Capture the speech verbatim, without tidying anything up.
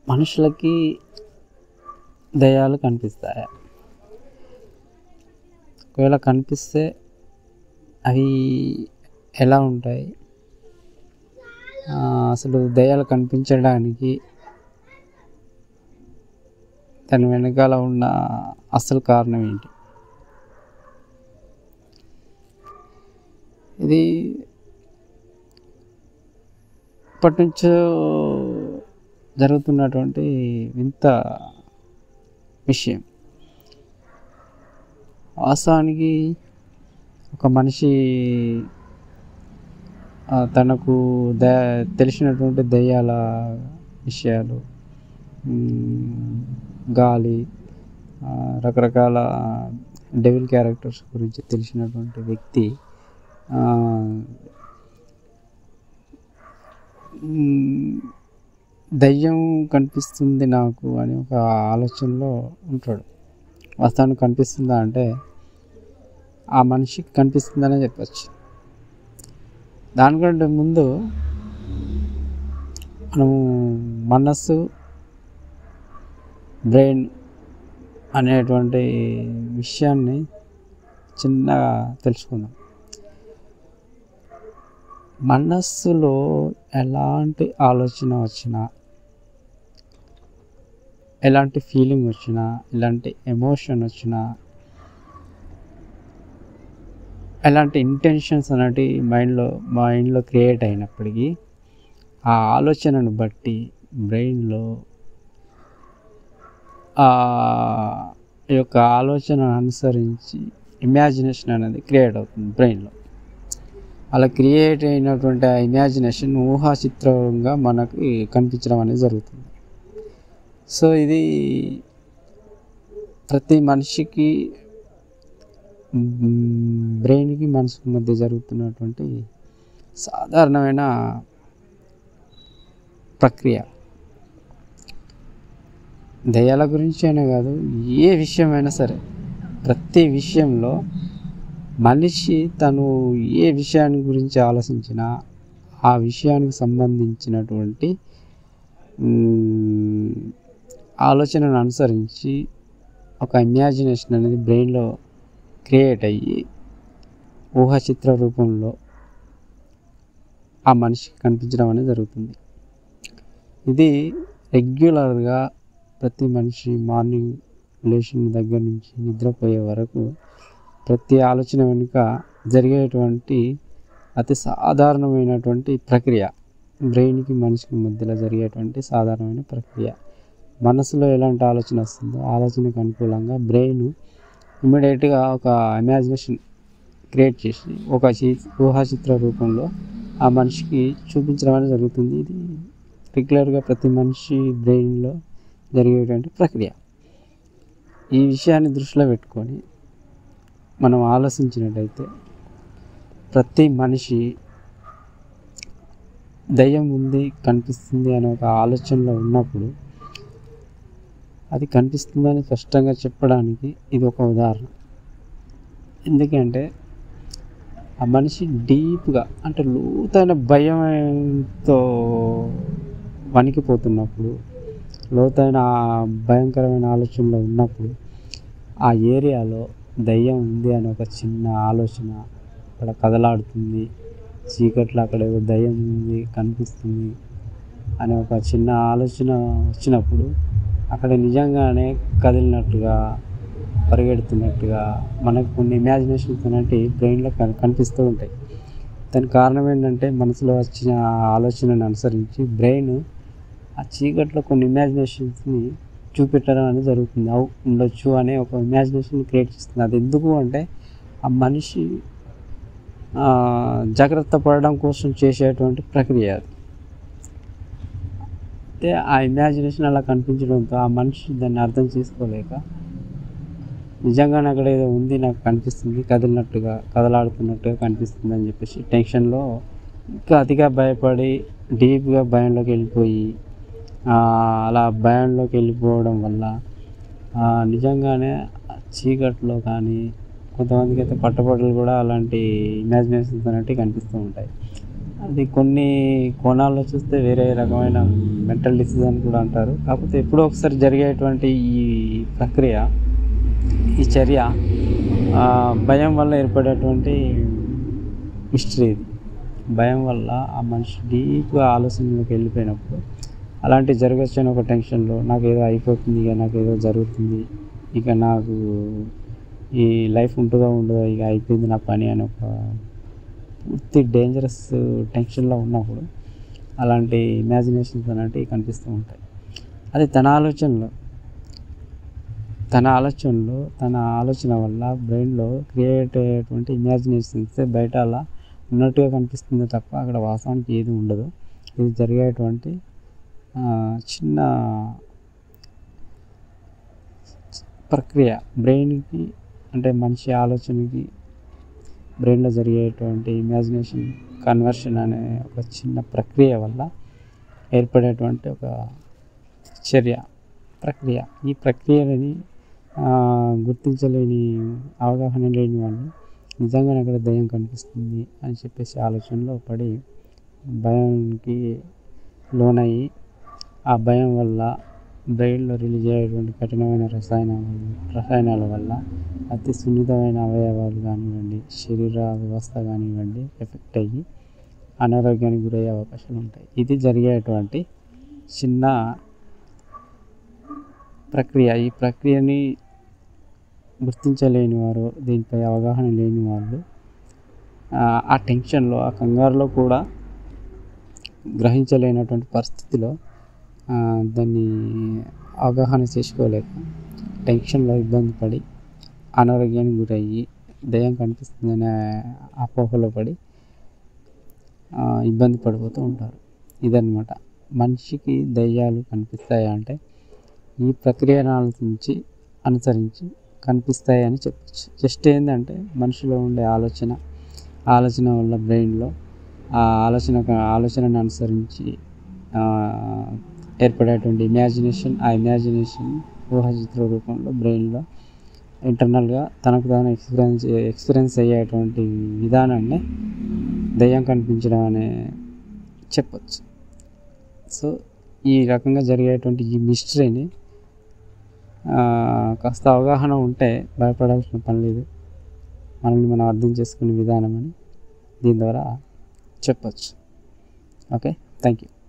మనుషులకి దెయ్యాలు కనిపిస్తాయా? ఒకవేళ కనిపిస్తే అవి ఎలా ఉంటాయి? అసలు దెయ్యాలు కనిపించడానికి దాని వెనకాల ఉన్న అసలు కారణం ఏంటి? ఇది ఇప్పటి నుంచో జరుగుతున్నటువంటి వింత విషయం. వాస్తవానికి ఒక మనిషి తనకు ద తెలిసినటువంటి దెయ్యాల విషయాలు, గాలి, రకరకాల డెవిల్ క్యారెక్టర్స్ గురించి తెలిసినటువంటి వ్యక్తి దయ్యం కనిపిస్తుంది నాకు అని ఒక ఆలోచనలో ఉంటాడు. వాస్తవానికి కనిపిస్తుందా అంటే ఆ మనిషికి కనిపిస్తుందనే చెప్పచ్చు. దానికంటే ముందు మనము మనస్సు, బ్రెయిన్ అనేటువంటి విషయాన్ని చిన్నగా తెలుసుకుందాం. మనస్సులో ఎలాంటి ఆలోచన వచ్చినా, ఎలాంటి ఫీలింగ్ వచ్చినా, ఎలాంటి ఎమోషన్ వచ్చినా, ఎలాంటి ఇంటెన్షన్స్ అనేవి మైండ్లో మైండ్లో క్రియేట్ అయినప్పటికీ ఆ ఆలోచనను బట్టి బ్రెయిన్లో ఆ యొక్క ఆలోచనను అనుసరించి ఇమాజినేషన్ అనేది క్రియేట్ అవుతుంది బ్రెయిన్లో. అలా క్రియేట్ అయినటువంటి ఆ ఇమాజినేషన్ ఊహాచిత్రంగా మనకి కనిపించడం అనేది జరుగుతుంది. సో ఇది ప్రతి మనిషికి బ్రెయిన్కి మనసుకి మధ్య జరుగుతున్నటువంటి సాధారణమైన ప్రక్రియ. దయ్యాల గురించి అయినా కాదు, ఏ విషయమైనా సరే, ప్రతి విషయంలో మనిషి తను ఏ విషయాన్ని గురించి ఆలోచించినా ఆ విషయానికి సంబంధించినటువంటి ఆలోచనను అనుసరించి ఒక ఇమాజినేషన్ అనేది బ్రెయిన్లో క్రియేట్ అయ్యి ఊహాచిత్ర రూపంలో ఆ మనిషికి కనిపించడం అనేది జరుగుతుంది. ఇది రెగ్యులర్గా ప్రతి మనిషి మార్నింగ్ లేచిన దగ్గర నుంచి నిద్రపోయే వరకు ప్రతి ఆలోచన వెనుక జరిగేటువంటి అతి సాధారణమైనటువంటి ప్రక్రియ. బ్రెయిన్కి మనిషికి మధ్యలో జరిగేటువంటి సాధారణమైన ప్రక్రియ. మనసులో ఎలాంటి ఆలోచన వస్తుందో ఆలోచనకు అనుకూలంగా బ్రెయిన్ ఇమ్మీడియట్గా ఒక ఇమాజినేషన్ క్రియేట్ చేసి ఒక ఊహాచిత్ర రూపంలో ఆ మనిషికి చూపించడం అనేది జరుగుతుంది. ఇది రెగ్యులర్గా ప్రతి మనిషి బ్రెయిన్లో జరిగేటువంటి ప్రక్రియ. ఈ విషయాన్ని దృష్టిలో పెట్టుకొని మనం ఆలోచించినట్టయితే ప్రతి మనిషి దయ్యం ఉంది, కనిపిస్తుంది అనే ఒక ఆలోచనలో ఉన్నప్పుడు అది కనిపిస్తుందని స్పష్టంగా చెప్పడానికి ఇది ఒక ఉదాహరణ. ఎందుకంటే ఆ మనిషి డీప్గా, అంటే లోతైన భయంతో వణికిపోతున్నప్పుడు, లోతైన భయంకరమైన ఆలోచనలో ఉన్నప్పుడు ఆ ఏరియాలో దయ్యం ఉంది అనే ఒక చిన్న ఆలోచన అక్కడ కదలాడుతుంది, చీకట్లో అక్కడ ఏదో దయ్యం ఉంది కనిపిస్తుంది అనే ఒక చిన్న ఆలోచన వచ్చినప్పుడు అక్కడ నిజంగానే కదిలినట్టుగా, పరిగెడుతున్నట్టుగా మనకు కొన్ని ఇమాజినేషన్స్ అనేవి బ్రెయిన్లో కనిపిస్తూ ఉంటాయి. దానికి కారణం ఏంటంటే మనసులో వచ్చిన ఆలోచనను అనుసరించి బ్రెయిన్ ఆ చీకట్లో కొన్ని ఇమాజినేషన్స్ని చూపెట్టడం అనేది జరుగుతుంది. అవు ఉండొచ్చు అనే ఒక ఇమాజినేషన్ క్రియేట్ చేస్తుంది. అది ఎందుకు అంటే ఆ మనిషి జాగ్రత్త పడడం కోసం చేసేటువంటి ప్రక్రియ అది. అయితే ఆ ఇమాజినేషన్ అలా కనిపించడంతో ఆ మనిషి దాన్ని అర్థం చేసుకోలేక నిజంగానే అక్కడ ఏదో ఉంది, నాకు కనిపిస్తుంది, కదిలినట్టుగా, కదలాడుతున్నట్టుగా కనిపిస్తుంది అని చెప్పేసి టెన్షన్లో ఇంకా అతిగా భయపడి డీప్గా భయంలోకి వెళ్ళిపోయి అలా భయంలోకి వెళ్ళిపోవడం వల్ల నిజంగానే చీకట్లో కానీ కొంతమందికి అయితే పట్టపగలు కూడా అలాంటి ఇమాజినేషన్స్ అనేవి కనిపిస్తూ ఉంటాయి. అది కొన్ని కోణాల్లో చూస్తే వేరే రకమైన మెంటల్ డిసీజ్ అని కూడా అంటారు. కాకపోతే ఎప్పుడో ఒకసారి జరిగేటువంటి ఈ ప్రక్రియ, ఈ చర్య భయం వల్ల ఏర్పడేటువంటి మిస్టరీ ఇది. భయం వల్ల ఆ మనిషి డీప్గా ఆలోచనలోకి వెళ్ళిపోయినప్పుడు అలాంటి జరగచ్చు అని ఒక టెన్షన్లో నాకు ఏదో అయిపోతుంది, ఇక నాకు ఏదో జరుగుతుంది, ఇక నాకు ఈ లైఫ్ ఉంటుందో ఉండదో, ఇక అయిపోయింది నా పని అని ఒక పూర్తి డేంజరస్ టెన్షన్లో ఉన్నప్పుడు అలాంటి ఇమాజినేషన్స్ అనేవి కనిపిస్తూ ఉంటాయి. అది తన ఆలోచనలో తన ఆలోచనలో తన ఆలోచన వల్ల బ్రెయిన్లో క్రియేట్ అయ్యేటువంటి ఇమాజినేషన్స్ బయట అలా ఉన్నట్టుగా కనిపిస్తుంది తప్ప అక్కడ వాస్తవానికి ఏది ఉండదు. ఇది జరిగేటువంటి చిన్న ప్రక్రియ, బ్రెయిన్కి అంటే మనిషి ఆలోచనకి బ్రెయిన్లో జరిగేటువంటి ఇమాజినేషన్ కన్వర్షన్ అనే ఒక చిన్న ప్రక్రియ వల్ల ఏర్పడేటువంటి ఒక చర్య ప్రక్రియ. ఈ ప్రక్రియని గుర్తించలేని, అవగాహన లేని వాళ్ళు నిజంగానే అక్కడ దయ్యం కనిపిస్తుంది అని చెప్పేసి ఆలోచనలో పడి భయానికి లోనయ్యి ఆ భయం వల్ల బ్రెయిన్లో రిలీజ్ అయ్యేటువంటి కఠినమైన రసాయనాల రసాయనాల వల్ల అతి సున్నితమైన అవయవాలు కానివ్వండి, శరీర వ్యవస్థ కానివ్వండి ఎఫెక్ట్ అయ్యి అనారోగ్యానికి గురయ్యే అవకాశాలు ఉంటాయి. ఇది జరిగేటువంటి చిన్న ప్రక్రియ. ఈ ప్రక్రియని గుర్తించలేని వారు, దీనిపై అవగాహన లేని వాళ్ళు ఆ టెన్షన్లో, ఆ కంగారులో కూడా గ్రహించలేనటువంటి పరిస్థితిలో దాన్ని అవగాహన చేసుకోలేక టెన్షన్లో ఇబ్బంది పడి అనారోగ్యానికి గురయ్యి దయ్యం కనిపిస్తుందనే అపోహలో పడి ఇబ్బంది పడిపోతూ ఉంటారు. ఇదన్నమాట. మనిషికి దయ్యాలు కనిపిస్తాయా అంటే ఈ ప్రక్రియను ఆలోచించి అనుసరించి కనిపిస్తాయి అని చెప్పచ్చు. జస్ట్ ఏంటంటే మనిషిలో ఉండే ఆలోచన ఆలోచన వల్ల బ్రెయిన్లో ఆ ఆలోచన ఆలోచనను అనుసరించి ఏర్పడేటువంటి ఇమాజినేషన్, ఆ ఇమాజినేషన్ ఊహాచిత్ర రూపంలో బ్రెయిన్లో ఇంటర్నల్గా తనకు తాను ఎక్స్పీరియన్స్ ఎక్స్పీరియన్స్ అయ్యేటువంటి విధానాన్ని దయ్యం కనిపించడం అనే చెప్పచ్చు. సో ఈ రకంగా జరిగేటువంటి ఈ మిస్టరీని కాస్త అవగాహన ఉంటే భయపడాల్సిన పని లేదు. మనల్ని మనం అర్థం చేసుకునే విధానం అని దీని ద్వారా చెప్పచ్చు. Okay, thank you.